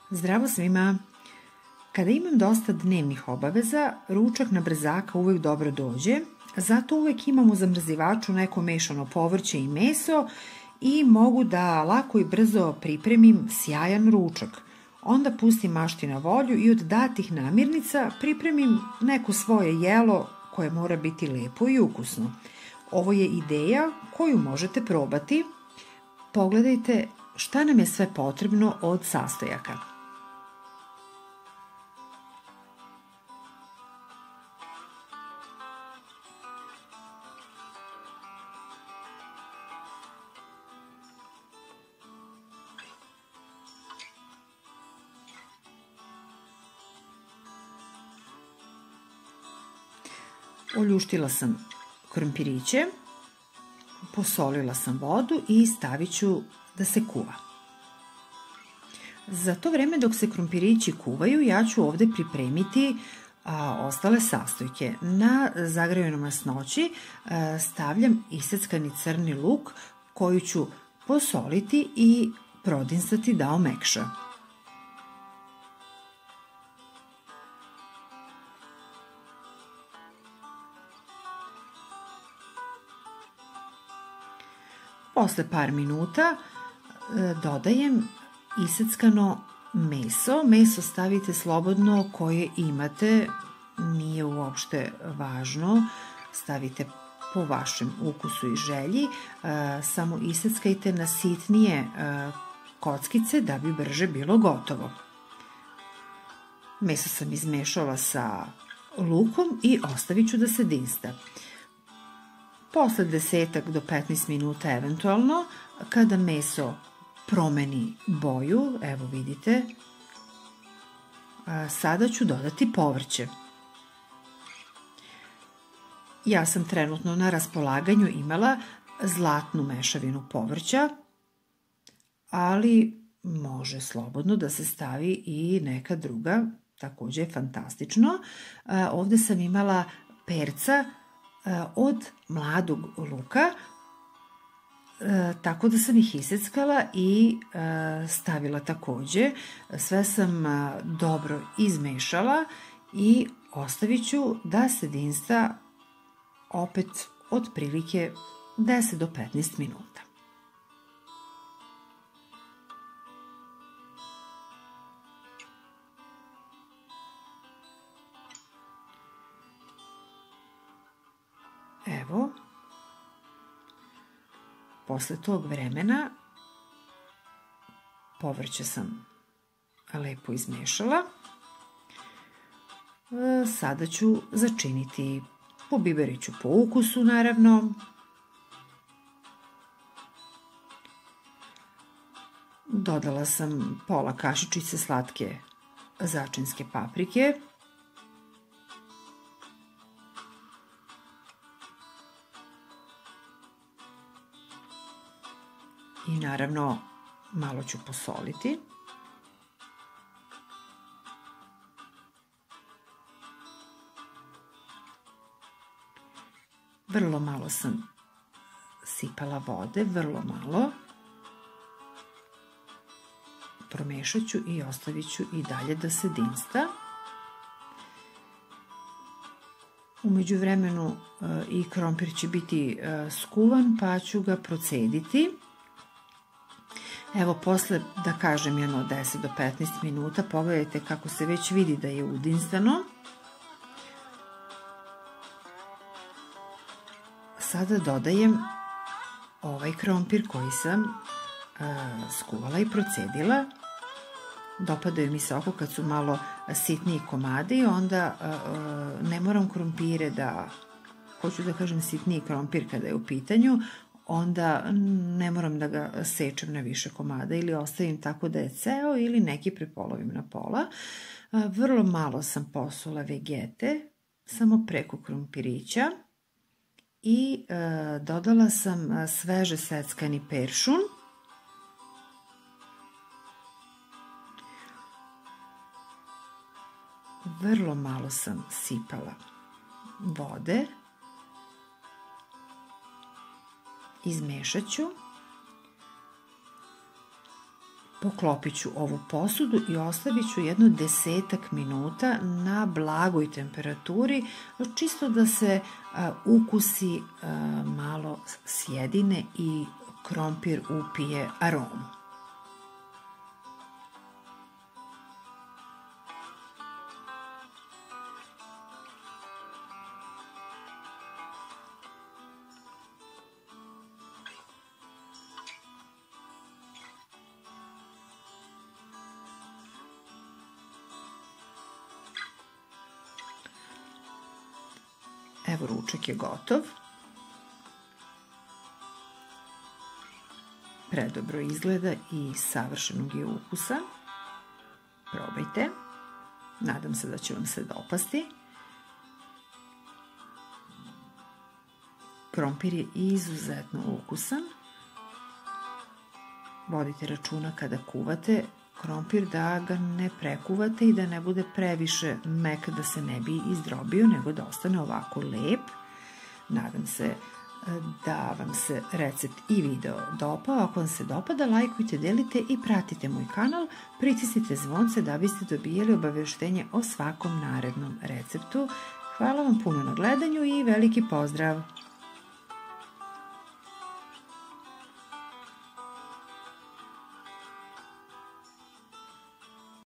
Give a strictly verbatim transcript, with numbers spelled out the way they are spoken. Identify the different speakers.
Speaker 1: Zdravo svima! Kada imam dosta dnevnih obaveza, ručak na brzaka uvek dobro dođe, zato uvek imam u zamrzivaču neko mešano povrće i meso i mogu da lako i brzo pripremim sjajan ručak. Onda pustim mašti na volju i od datih namirnica pripremim neko svoje jelo koje mora biti lepo i ukusno. Ovo je ideja koju možete probati. Pogledajte šta nam je sve potrebno od sastojaka. Oljuštila sam krompiriće, posolila sam vodu i stavit ću da se kuva. Za to vreme dok se krompirići kuvaju, ja ću ovde pripremiti a, ostale sastojke. Na zagrejanu masnoći a, stavljam iseckani crni luk koju ću posoliti i prodinsati da omekša. Posle par minuta dodajem iseckano meso. Meso stavite slobodno koje imate, nije uopšte važno. Stavite po vašem ukusu i želji. Samo iseckajte na sitnije kockice da bi brže bilo gotovo. Meso sam izmešala sa lukom i ostavit ću da se dinsta. Posle desetak do petnaest minuta eventualno, kada meso promeni boju, evo vidite, sada ću dodati povrće. Ja sam trenutno na raspolaganju imala zlatnu mešavinu povrća, ali može slobodno da se stavi i neka druga, takođe fantastično. Ovde sam imala perca od mladog luka, tako da sam ih iseckala i stavila takođe. Sve sam dobro izmešala i ostavit ću da se dinsta opet otprilike deset do petnaest minuta. Evo, posle tog vremena povrće sam lepo izmešala. Sada ću začiniti, pobiberit ću po ukusu naravno. Dodala sam pola kašičice slatke začinske paprike. I naravno malo ću posoliti. Vrlo malo sam sipala vode, vrlo malo. Promešat ću i ostavit ću i dalje da se dinsta. U međuvremenu i krompir će biti skuvan, pa ću ga procediti. Evo, posle, da kažem, jedno deset do petnaest minuta, pogledajte kako se već vidi da je udinstano. Sada dodajem ovaj krompir koji sam skuvala i procedila. Dopadaju mi se oko kad su malo sitniji komadi, onda ne moram krompire da, hoću da kažem sitniji krompir kada je u pitanju, onda ne moram da ga sečem na više komada ili ostavim tako da je ceo ili neki prepolovim na pola. Vrlo malo sam posula vegete, samo preko krompirića i dodala sam sveže seckani peršun. Vrlo malo sam sipala vode. Izmešat ću. Poklopit ću ovu posudu i ostavit ću jedno desetak minuta na blagoj temperaturi, čisto da se ukusi malo sjedine i krompir upije aromu. Evo, ručak je gotov. Predobro izgleda i savršenog je ukusa. Probajte. Nadam se da će vam se dopasti. Krompir je izuzetno ukusan. Vodite računa kada kuvate krompir da ga ne prekuvate i da ne bude previše mek, da se ne bi izdrobio, nego da ostane ovako lep. Nadam se da vam se recept i video dopao. Ako vam se dopada, lajkujte, delite i pratite moj kanal. Pritisnite zvonce da biste dobijali obaveštenje o svakom narednom receptu. Hvala vam puno na gledanju i veliki pozdrav!